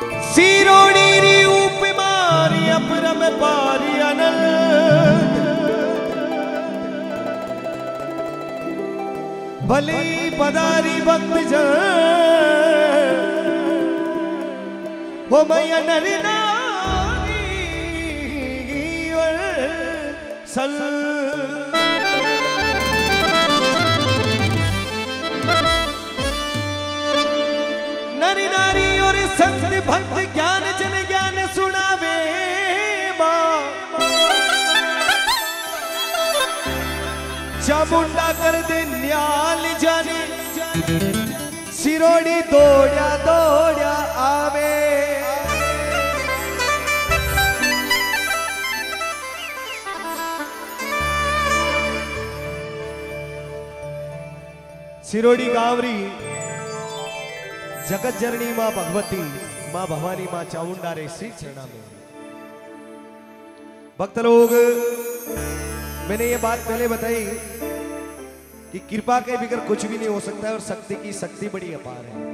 सिरोड़ी री ऊप मारी अपरम पारी अनल भली पदारी भक्त जन हो मैया नरी नारी सल नरी नारी और संत भक्त ज्ञान जन ज्ञान सुनावे मां चामुंडा कर दे न्याल जाने सिरोड़ी दौड़ा दौड़ा आवे सिरोड़ी गावरी जगत जननी मां भगवती मां भवानी मां चामुंडा रे श्री चरणा में भक्त लोग मैंने ये बात पहले बताई कि कृपा के बिगर कुछ भी नहीं हो सकता है और शक्ति की शक्ति बड़ी अपार है।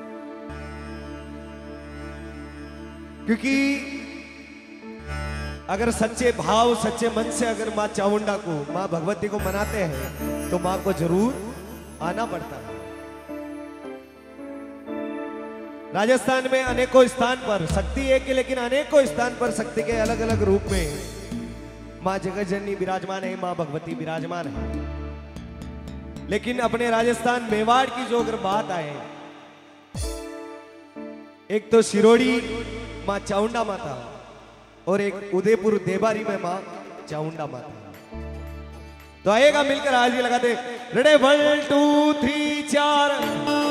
क्योंकि अगर सच्चे भाव सच्चे मन से अगर मां चामुंडा को मां भगवती को मनाते हैं तो मां को जरूर आना पड़ता है। राजस्थान में अनेकों स्थान पर शक्ति एक है, लेकिन अनेकों स्थान पर शक्ति के अलग अलग रूप में मां जगत जननी विराजमान है, मां भगवती विराजमान है। लेकिन अपने राजस्थान मेवाड़ की जो अगर बात आए, एक तो सिरोड़ी मां चामुंडा माता और एक उदयपुर देवारी में मां चामुंडा माता। तो आएगा मिलकर हाजिरी लगाते रेडे 1 2 3 4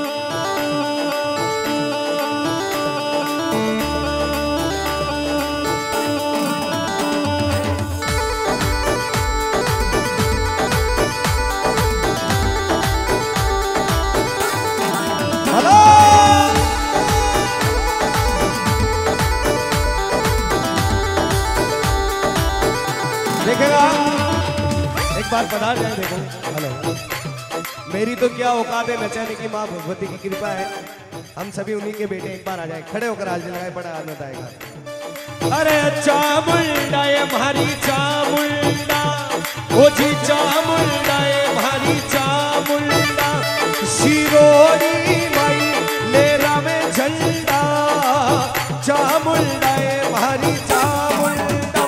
देखेगा एक बार पधार जाए। देखो हेलो, मेरी तो क्या औकात है नचाने की, माँ भगवती की कृपा है, हम सभी उन्हीं के बेटे। एक बार आ जाए, खड़े होकर हाजिरी लगाए, बड़ा आनंद आएगा। अरे चामुंडा ये भारी चामुंडा, ओ जी चामुंडा ये भारी चामुंडा, सिरोड़ी माई ले रामे झंडा, चामुंडा ये भारी चामुंडा।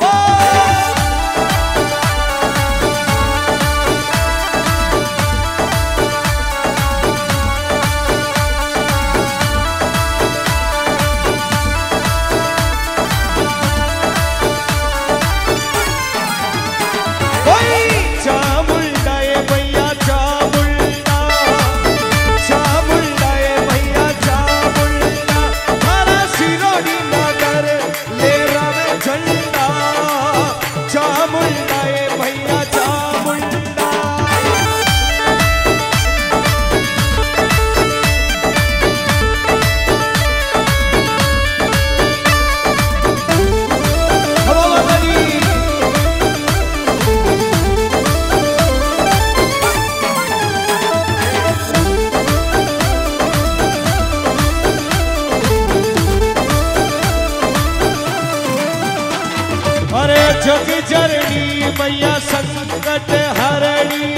जग जननी मैया संकट हरणी,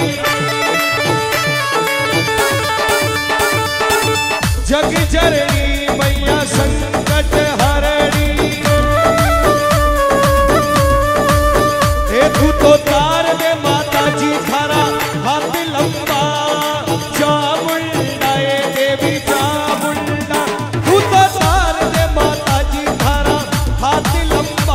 जग जननी मैया संकट हरणी, तू तो तार दे माता जी थारा हाथ लंबा, चामुंडा ये देवी चामुंडा, तू तो तार दे माता जी थारा हाथ लंबा,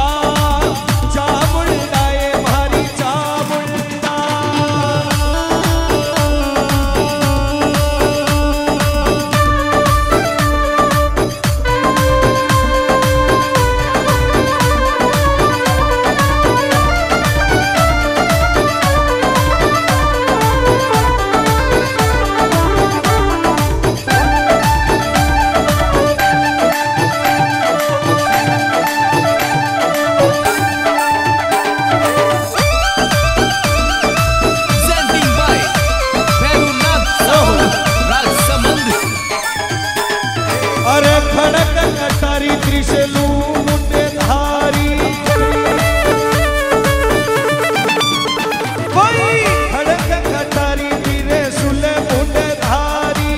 से लू मुंडे धारी कोई खड़क कटारी पीरे सुले मुंडे धारी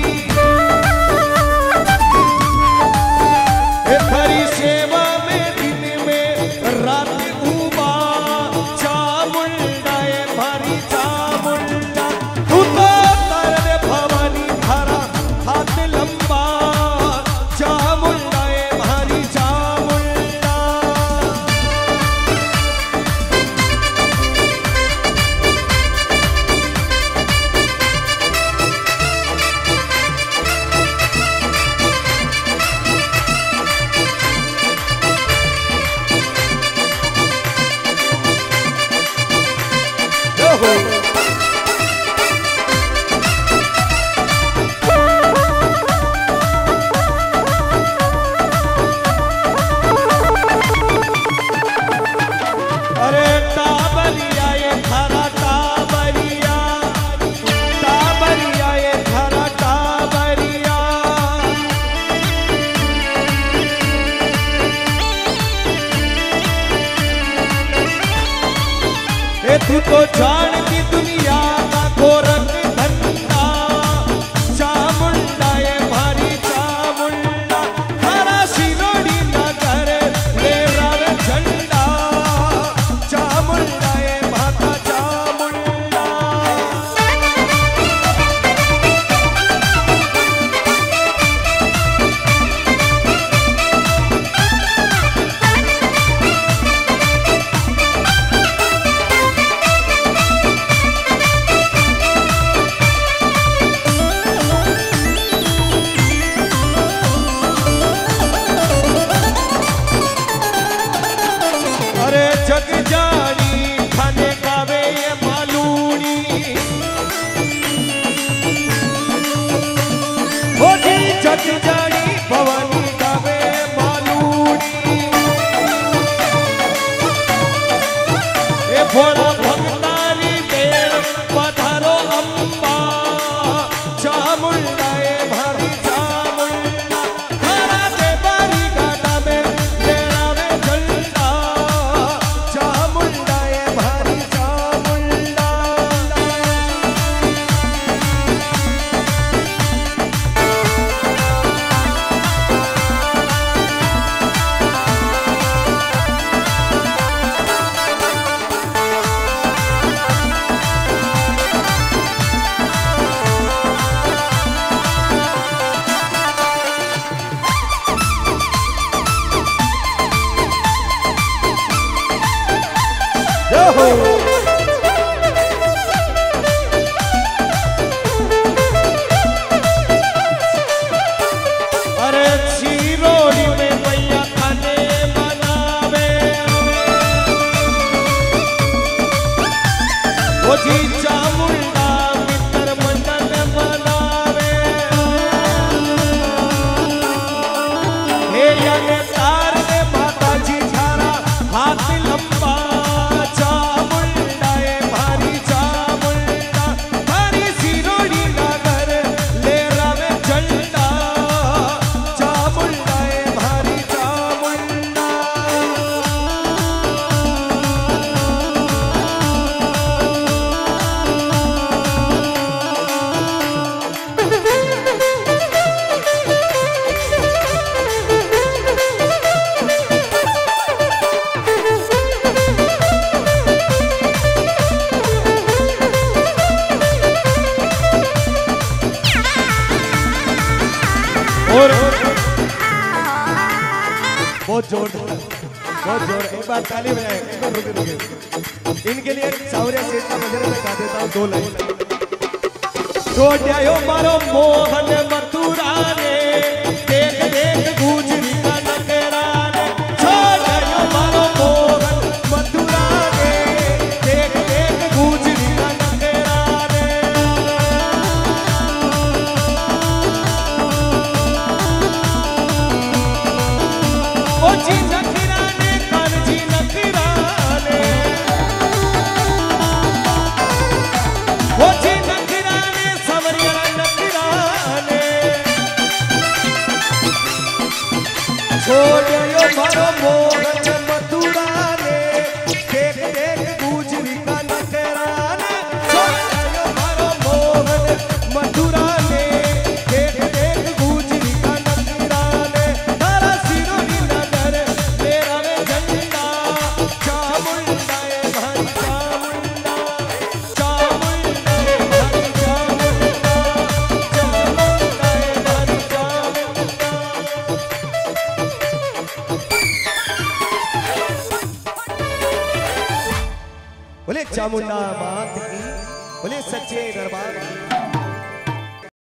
खरी सेवा में दिन में रात उबा चामुंडा ए भारी चामुंडा तू तो तरने भवानी धारा हाथ लंबा चामुंडा ए भारी चामुंडा अरे टाबरिया ये थारा टाबरिया टाबरिया ये थारा टाबरिया ए तू तो जानती दुनिया का गोरख धंधा चामुंडा ये भारी चामुंडा थारा सिरोड़ी नगर ले रावे झंडा चामुंडा ये माता चामुंडा अरे जग जानी खाने गावे ये मालूनी हो जी जग जानी भवानी गावे मालूनी ए भोला भक्तारी बेड़ पधारो अम्बा चामुंडा ए भारी चामुंडा थारा दे बारी गाटा में लेरा में झंडा चामुंडा ए भारी चामुंडा अरे सिरोड़ी में मैया खाने बनावे वो जी चामुंडा मित्र मंडल बनावे हे यने तार ने माता जी थारा हाथ लंबा चामुंडा ए भारी चामुंडा भारी सिरोड़ी नगर ले रावे झंडा चामुंडा ए भारी चामुंडा और बहुत जोर एक बार ताली बजाएं रुके इनके लिए सावरिया सेठ का भजन मैं गा देता हूँ 2 लाइन छोड़ो मारो मोहन मथुरा रे देख देख गुजरी का नगरा रे छोड़ो मारो मोहन मथुरा रे देख देख गुजरी का नगरा रे ओ जी नखरा ने कान जी नखरा ने ओ जी नखरा ने सवरिया नखरा ने छोड़ियो मारो मोहन मथुरा ने देख देख गुजरी का नखरा ने छोड़ियो मारो मोहन मथुरा ने देख देख गुजरी का नखरा ने तारा सिरोही नगर मेरा में झंडा चामुंडा ए भाई चामुंडा चामुंडा ए भाई चामुंडा चामुंडा ए भाई चामुंडा। बोले चामुंडा मात की, बोले सच्चे दरबार की।